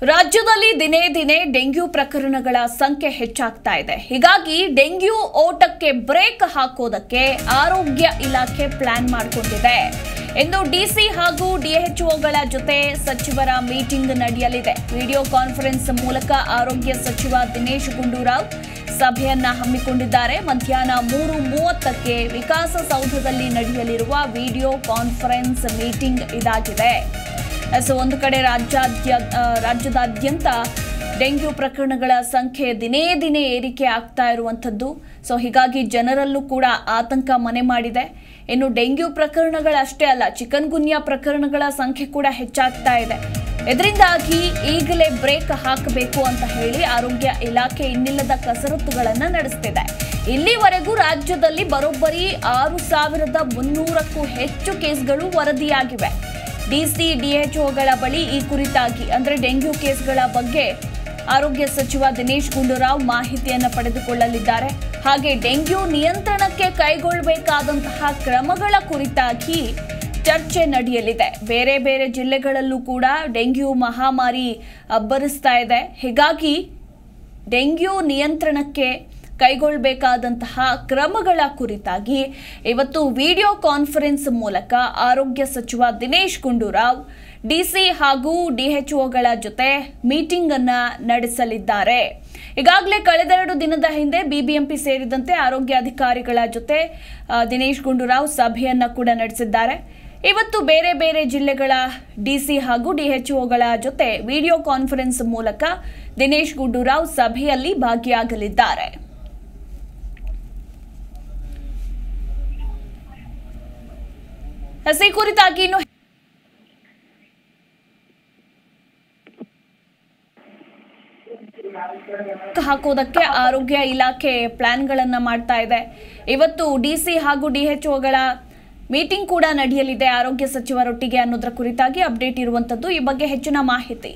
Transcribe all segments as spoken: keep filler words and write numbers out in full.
ರಾಜ್ಯದಲ್ಲಿ ದಿನೇ ದಿನೇ ಡೆಂಗ್ಯೂ ಪ್ರಕರಣಗಳ ಸಂಖ್ಯೆ ಹೆಚ್ಚಾಗ್ತಾ ಇದೆ. ಹೀಗಾಗಿ ಡೆಂಗ್ಯೂ ಓಟಕ್ಕೆ ಬ್ರೇಕ್ ಹಾಕೋದಕ್ಕೆ ಆರೋಗ್ಯ ಇಲಾಖೆ ಪ್ಲಾನ್ ಮಾಡಿಕೊಂಡಿದೆ. ಇಂದು ಡಿಸಿ ಹಾಗೂ ಡಿಎಚ್ಒಗಳ ಜೊತೆ ಸಚಿವರ ಮೀಟಿಂಗ್ ನಡೆಯಲಿದೆ. ವಿಡಿಯೋ ಕಾನ್ಫರೆನ್ಸ್ ಮೂಲಕ ಆರೋಗ್ಯ ಸಚಿವ ದಿನೇಶ್ ಗುಂಡೂರಾವ್ ಸಭೆಯನ್ನ ಹಮ್ಮಿಕೊಂಡಿದ್ದಾರೆ. ಮಧ್ಯಾಹ್ನ ಮೂರು ಮೂವತ್ತಕ್ಕೆ ವಿಕಾಸಸೌಧದಲ್ಲಿ ನಡೆಯಲಿರುವ ವಿಡಿಯೋ ಕಾನ್ಫರೆನ್ಸ್ ಮೀಟಿಂಗ್ ಇದಾಗಿದೆ. ಸೊ ಒಂದು ಕಡೆ ರಾಜ್ಯಾದ್ಯ ರಾಜ್ಯದಾದ್ಯಂತ ಡೆಂಗ್ಯೂ ಪ್ರಕರಣಗಳ ಸಂಖ್ಯೆ ದಿನೇ ದಿನೇ ಏರಿಕೆ ಆಗ್ತಾ ಇರುವಂಥದ್ದು. ಸೊ ಹೀಗಾಗಿ ಜನರಲ್ಲೂ ಕೂಡ ಆತಂಕ ಮನೆ ಮಾಡಿದೆ. ಇನ್ನು ಡೆಂಗ್ಯೂ ಪ್ರಕರಣಗಳಷ್ಟೇ ಅಲ್ಲ, ಚಿಕನ್ ಗುನ್ಯಾ ಪ್ರಕರಣಗಳ ಸಂಖ್ಯೆ ಕೂಡ ಹೆಚ್ಚಾಗ್ತಾ ಇದೆ. ಇದರಿಂದಾಗಿ ಈಗಲೇ ಬ್ರೇಕ್ ಹಾಕಬೇಕು ಅಂತ ಹೇಳಿ ಆರೋಗ್ಯ ಇಲಾಖೆ ಇನ್ನಿಲ್ಲದ ಕಸರತ್ತುಗಳನ್ನು ನಡೆಸುತ್ತಿದೆ. ಇಲ್ಲಿವರೆಗೂ ರಾಜ್ಯದಲ್ಲಿ ಬರೋಬ್ಬರಿ ಆರು ಸಾವಿರದ ಮುನ್ನೂರಕ್ಕೂ ಹೆಚ್ಚು ಕೇಸ್ಗಳು ವರದಿಯಾಗಿವೆ. ಡಿಸಿ ಡಿಎಚ್ಒಗಳ ಬಳಿ ಈ ಕುರಿತಾಗಿ ಅಂದರೆ ಡೆಂಗ್ಯೂ ಕೇಸ್ಗಳ ಬಗ್ಗೆ ಆರೋಗ್ಯ ಸಚಿವ ದಿನೇಶ್ ಗುಂಡೂರಾವ್ ಮಾಹಿತಿಯನ್ನು ಪಡೆದುಕೊಳ್ಳಲಿದ್ದಾರೆ. ಹಾಗೆ ಡೆಂಗ್ಯೂ ನಿಯಂತ್ರಣಕ್ಕೆ ಕೈಗೊಳ್ಳಬೇಕಾದಂತಹ ಕ್ರಮಗಳ ಕುರಿತಾಗಿ ಚರ್ಚೆ ನಡೆಯಲಿದೆ. ಬೇರೆ ಬೇರೆ ಜಿಲ್ಲೆಗಳಲ್ಲೂ ಕೂಡ ಡೆಂಗ್ಯೂ ಮಹಾಮಾರಿ ಅಬ್ಬರಿಸ್ತಾ ಇದೆ. ಹೀಗಾಗಿ ಡೆಂಗ್ಯೂ ನಿಯಂತ್ರಣಕ್ಕೆ ಕೈಗೊಳ್ಳಬೇಕಾದಂತಹ ಕ್ರಮಗಳ ಕುರಿತಾಗಿ ಇವತ್ತು ವಿಡಿಯೋ ಕಾನ್ಫರೆನ್ಸ್ ಮೂಲಕ ಆರೋಗ್ಯ ಸಚಿವ ದಿನೇಶ್ ಗುಂಡೂರಾವ್ ಡಿಸಿ ಹಾಗೂ ಡಿಎಚ್ಒಗಳ ಜೊತೆ ಮೀಟಿಂಗ್ ಅನ್ನ ನಡೆಸಲಿದ್ದಾರೆ. ಈಗಾಗಲೇ ಕಳೆದೆರಡು ದಿನದ ಹಿಂದೆ ಬಿಬಿಎಂಪಿ ಸೇರಿದಂತೆ ಆರೋಗ್ಯ ಅಧಿಕಾರಿಗಳ ಜೊತೆ ದಿನೇಶ್ ಗುಂಡೂರಾವ್ ಸಭೆಯನ್ನ ಕೂಡ ನಡೆಸಿದ್ದಾರೆ. ಇವತ್ತು ಬೇರೆ ಬೇರೆ ಜಿಲ್ಲೆಗಳ ಡಿಸಿ ಹಾಗೂ ಡಿಎಚ್ಒಗಳ ಜೊತೆ ವಿಡಿಯೋ ಕಾನ್ಫರೆನ್ಸ್ ಮೂಲಕ ದಿನೇಶ್ ಗುಂಡೂರಾವ್ ಸಭೆಯಲ್ಲಿ ಭಾಗಿಯಾಗಲಿದ್ದಾರೆ. ಈ ಕುರಿತಾಗಿ ಇನ್ನು ಹಾಕೋದಕ್ಕೆ ಆರೋಗ್ಯ ಇಲಾಖೆ ಪ್ಲಾನ್ಗಳನ್ನ ಮಾಡ್ತಾ ಇದೆ. ಇವತ್ತು ಡಿಸಿ ಹಾಗೂ ಡಿಎಚ್ಒಗಳ ಮೀಟಿಂಗ್ ಕೂಡ ನಡೆಯಲಿದೆ ಆರೋಗ್ಯ ಸಚಿವರೊಟ್ಟಿಗೆ ಅನ್ನೋದರ ಕುರಿತಾಗಿ ಅಪ್ಡೇಟ್ ಇರುವಂತದ್ದು. ಈ ಬಗ್ಗೆ ಹೆಚ್ಚಿನ ಮಾಹಿತಿ.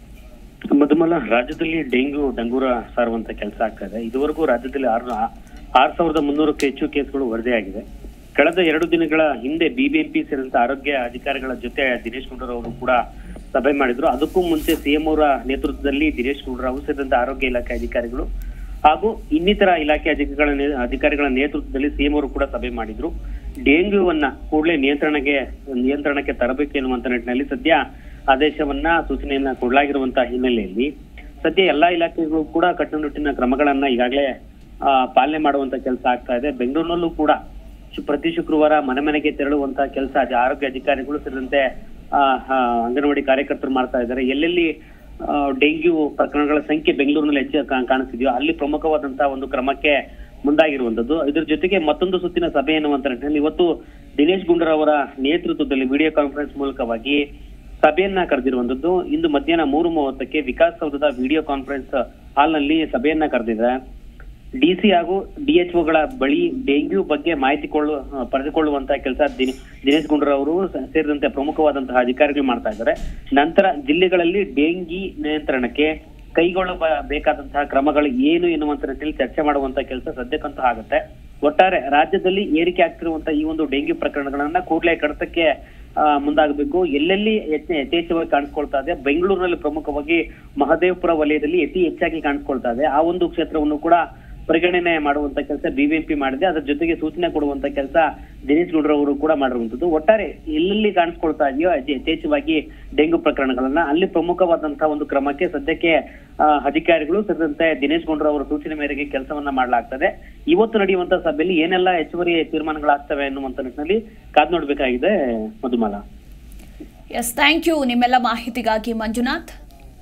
ಮಧುಮಲ, ರಾಜ್ಯದಲ್ಲಿ ಡೆಂಗ್ಯೂ ಡಂಗೂರ ಸಾರುವಂತ ಕೆಲಸ ಆಗ್ತಾ ಇದೆ. ಇದುವರೆಗೂ ರಾಜ್ಯದಲ್ಲಿ ಆರು ಆರ್ ಸಾವಿರದ ಮುನ್ನೂರಕ್ಕೂ ಹೆಚ್ಚು ಕೇಸ್ಗಳು ವರದಿಯಾಗಿದೆ. ಕಳೆದ ಎರಡು ದಿನಗಳ ಹಿಂದೆ ಬಿಬಿಎಂಪಿ ಸೇರಿದಂತೆ ಆರೋಗ್ಯ ಅಧಿಕಾರಿಗಳ ಜೊತೆ ದಿನೇಶ್ ಗುಂಡೂರಾವ್ ಅವರು ಕೂಡ ಸಭೆ ಮಾಡಿದ್ರು. ಅದಕ್ಕೂ ಮುಂಚೆ ಸಿಎಂ ಅವರ ನೇತೃತ್ವದಲ್ಲಿ ದಿನೇಶ್ ಗುಂಡೂರಾವ್ ಸೇರಿದಂತೆ ಆರೋಗ್ಯ ಇಲಾಖೆ ಅಧಿಕಾರಿಗಳು ಹಾಗೂ ಇನ್ನಿತರ ಇಲಾಖೆ ಅಧಿಕಾರಿಗಳ ಅಧಿಕಾರಿಗಳ ನೇತೃತ್ವದಲ್ಲಿ ಸಿಎಂ ಅವರು ಕೂಡ ಸಭೆ ಮಾಡಿದ್ರು. ಡೆಂಗ್ಯೂವನ್ನ ಕೂಡಲೇ ನಿಯಂತ್ರಣಕ್ಕೆ ನಿಯಂತ್ರಣಕ್ಕೆ ತರಬೇಕು ಎನ್ನುವಂತ ನಿಟ್ಟಿನಲ್ಲಿ ಸದ್ಯ ಆದೇಶವನ್ನ ಸೂಚನೆಯನ್ನ ಕೊಡಲಾಗಿರುವಂತಹ ಹಿನ್ನೆಲೆಯಲ್ಲಿ ಸದ್ಯ ಎಲ್ಲಾ ಇಲಾಖೆಗಳು ಕೂಡ ಕಟ್ಟುನಿಟ್ಟಿನ ಕ್ರಮಗಳನ್ನ ಈಗಾಗಲೇ ಪಾಲನೆ ಮಾಡುವಂತ ಕೆಲಸ ಆಗ್ತಾ ಇದೆ. ಬೆಂಗಳೂರಿನಲ್ಲೂ ಕೂಡ ಪ್ರತಿ ಶುಕ್ರವಾರ ಮನೆ ಮನೆಗೆ ತೆರಳುವಂತಹ ಕೆಲಸ ಆರೋಗ್ಯ ಅಧಿಕಾರಿಗಳು ಸೇರಿದಂತೆ ಅಂಗನವಾಡಿ ಕಾರ್ಯಕರ್ತರು ಮಾಡ್ತಾ ಇದ್ದಾರೆ. ಎಲ್ಲೆಲ್ಲಿ ಡೆಂಗ್ಯೂ ಪ್ರಕರಣಗಳ ಸಂಖ್ಯೆ ಬೆಂಗಳೂರಿನಲ್ಲಿ ಹೆಚ್ಚು ಕಾಣಿಸ್ತಿದೆಯೋ ಅಲ್ಲಿ ಪ್ರಮುಖವಾದಂತಹ ಒಂದು ಕ್ರಮಕ್ಕೆ ಮುಂದಾಗಿರುವಂತದ್ದು. ಇದ್ರ ಜೊತೆಗೆ ಮತ್ತೊಂದು ಸುತ್ತಿನ ಸಭೆ ಎನ್ನುವಂತ ನಿಟ್ಟಿನಲ್ಲಿ ಇವತ್ತು ದಿನೇಶ್ ಗುಂಡೂರಾವ್ ಅವರ ನೇತೃತ್ವದಲ್ಲಿ ವಿಡಿಯೋ ಕಾನ್ಫರೆನ್ಸ್ ಮೂಲಕವಾಗಿ ಸಭೆಯನ್ನ ಕರೆದಿರುವಂತದ್ದು. ಇಂದು ಮಧ್ಯಾಹ್ನ ಮೂರು ಮೂವತ್ತಕ್ಕೆ ವಿಕಾಸಸೌಧದ ವಿಡಿಯೋ ಕಾನ್ಫರೆನ್ಸ್ ಹಾಲ್ ನಲ್ಲಿ ಸಭೆಯನ್ನ ಕರೆದಿದೆ. ಡಿಸಿ ಹಾಗೂ ಡಿಎಚ್ಒಗಳ ಬಳಿ ಡೆಂಗ್ಯೂ ಬಗ್ಗೆ ಮಾಹಿತಿ ಕೊಳ್ಳು ಪಡೆದುಕೊಳ್ಳುವಂತಹ ಕೆಲಸ ದಿನೇಶ್ ಗುಂಡೂರಾವ್ ಅವರು ಸೇರಿದಂತೆ ಪ್ರಮುಖವಾದಂತಹ ಅಧಿಕಾರಿಗಳು ಮಾಡ್ತಾ ಇದ್ದಾರೆ. ನಂತರ ಜಿಲ್ಲೆಗಳಲ್ಲಿ ಡೆಂಗಿ ನಿಯಂತ್ರಣಕ್ಕೆ ಕೈಗೊಳ್ಳಬೇಕಾದಂತಹ ಕ್ರಮಗಳು ಏನು ಎನ್ನುವಂತ ನಿಟ್ಟಿನಲ್ಲಿ ಚರ್ಚೆ ಮಾಡುವಂತಹ ಕೆಲಸ ಸದ್ಯಕ್ಕಂತೂ ಆಗುತ್ತೆ. ಒಟ್ಟಾರೆ ರಾಜ್ಯದಲ್ಲಿ ಏರಿಕೆ ಆಗ್ತಿರುವಂತಹ ಈ ಒಂದು ಡೆಂಗ್ಯೂ ಪ್ರಕರಣಗಳನ್ನ ಕೂಡಲೇ ಕಡಿತಕ್ಕೆ ಮುಂದಾಗಬೇಕು. ಎಲ್ಲೆಲ್ಲಿ ಯಥೇಚ್ಛವಾಗಿ ಕಾಣಿಸ್ಕೊಳ್ತಾ ಇದೆ, ಬೆಂಗಳೂರಿನಲ್ಲಿ ಪ್ರಮುಖವಾಗಿ ಮಹದೇವಪುರ ವಲಯದಲ್ಲಿ ಅತಿ ಹೆಚ್ಚಾಗಿ ಕಾಣಿಸ್ಕೊಳ್ತಾ ಇದೆ. ಆ ಒಂದು ಕ್ಷೇತ್ರವನ್ನು ಕೂಡ ಪರಿಗಣನೆ ಮಾಡುವಂತ ಕೆಲಸ ಬಿಬಿಎಂಪಿ ಮಾಡಿದೆ. ಅದರ ಜೊತೆಗೆ ಸೂಚನೆ ಕೊಡುವಂತ ಕೆಲಸ ದಿನೇಶ್ ಗುಂಡೂರಾವ್ ಅವರು ಕೂಡ ಮಾಡಿರುವಂತದ್ದು. ಒಟ್ಟಾರೆ ಎಲ್ಲೆಲ್ಲಿ ಕಾಣಿಸ್ಕೊಳ್ತಾ ಇದೆಯೋ ಯಥೇಚ್ಛವಾಗಿ ಡೆಂಗ್ಯೂ ಪ್ರಕರಣಗಳನ್ನ ಅಲ್ಲಿ ಪ್ರಮುಖವಾದಂತಹ ಒಂದು ಕ್ರಮಕ್ಕೆ ಸದ್ಯಕ್ಕೆ ಅಧಿಕಾರಿಗಳು ಸೇರಿದಂತೆ ದಿನೇಶ್ ಗುಂಡೂರಾವ್ ಅವರ ಸೂಚನೆ ಮೇರೆಗೆ ಕೆಲಸವನ್ನ ಮಾಡಲಾಗ್ತದೆ. ಇವತ್ತು ನಡೆಯುವಂತಹ ಸಭೆಯಲ್ಲಿ ಏನೆಲ್ಲ ಹೆಚ್ಚುವರಿ ತೀರ್ಮಾನಗಳಾಗ್ತವೆ ಅನ್ನುವಂತ ನಿಟ್ಟಿನಲ್ಲಿ ಕಾದ್ ನೋಡ್ಬೇಕಾಗಿದೆ ಮಧುಮಾಲ. ಎಸ್, ಥ್ಯಾಂಕ್ ಯು ನಿಮ್ಮೆಲ್ಲ ಮಾಹಿತಿಗಾಗಿ ಮಂಜುನಾಥ್.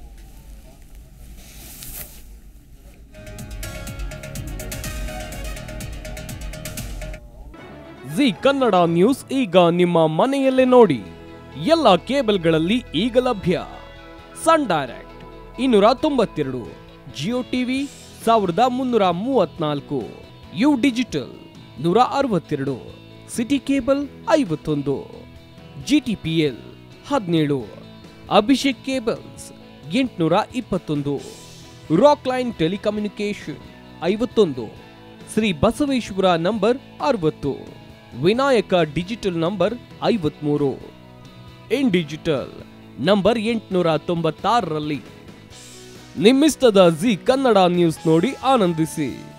ಜಿ ಕನ್ನಡ ನ್ಯೂಸ್ ಈಗ ನಿಮ್ಮ ಮನೆಯಲ್ಲೇ ನೋಡಿ. ಎಲ್ಲ ಕೇಬಲ್ಗಳಲ್ಲಿ ಈಗ ಲಭ್ಯ. ಸನ್ ಡೈರೆಕ್ಟ್ ಇನ್ನೂರ ತೊಂಬತ್ತೆರಡು, ಜಿಯೋ ಟಿವಿ ಸಾವಿರದ ಮುನ್ನೂರ ಮೂವತ್ನಾಲ್ಕು, ಯು ಡಿಜಿಟಲ್ ನೂರ ಅರವತ್ತೆರಡು, ಸಿಟಿ ಕೇಬಲ್ ಐವತ್ತೊಂದು, ಜಿಟಿಪಿಎಲ್ ಹದಿನೇಳು, ಅಭಿಷೇಕ್ ಕೇಬಲ್ಸ್ ಎಂಟುನೂರ ಇಪ್ಪತ್ತೊಂದು, ರಾಕ್ ಲೈನ್ ಟೆಲಿಕಮ್ಯುನಿಕೇಶನ್ ಐವತ್ತೊಂದು, ಶ್ರೀ ಬಸವೇಶ್ವರ ನಂಬರ್ ಅರವತ್ತು, ವಿನಾಯಕ ಡಿಜಿಟಲ್ ನಂಬರ್ ಐವತ್ಮೂರು, ಇನ್ ಡಿಜಿಟಲ್ ನಂಬರ್ ಎಂಟುನೂರ ತೊಂಬತ್ತಾರರಲ್ಲಿ ನಿಮ್ಮಿಸ್ತದ ಜಿ ಕನ್ನಡ ನ್ಯೂಸ್ ನೋಡಿ ಆನಂದಿಸಿ.